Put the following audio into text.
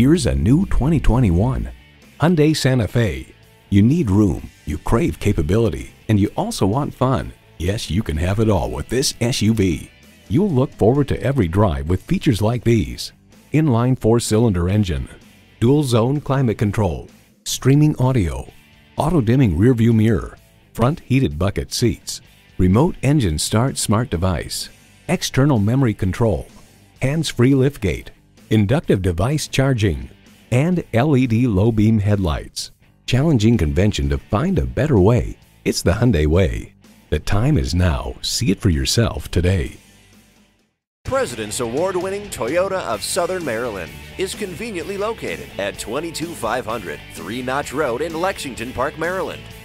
Here's a new 2021 Hyundai Santa Fe. You need room, you crave capability, and you also want fun. Yes, you can have it all with this SUV. You'll look forward to every drive with features like these: inline 4-cylinder engine, dual zone climate control, streaming audio, auto-dimming rearview mirror, front heated bucket seats, remote engine start smart device, external memory control, hands-free liftgate, inductive device charging, and LED low beam headlights. Challenging convention to find a better way. It's the Hyundai way. The time is now. See it for yourself today. President's Award-winning Toyota of Southern Maryland is conveniently located at 22500 Three Notch Road in Lexington Park, Maryland.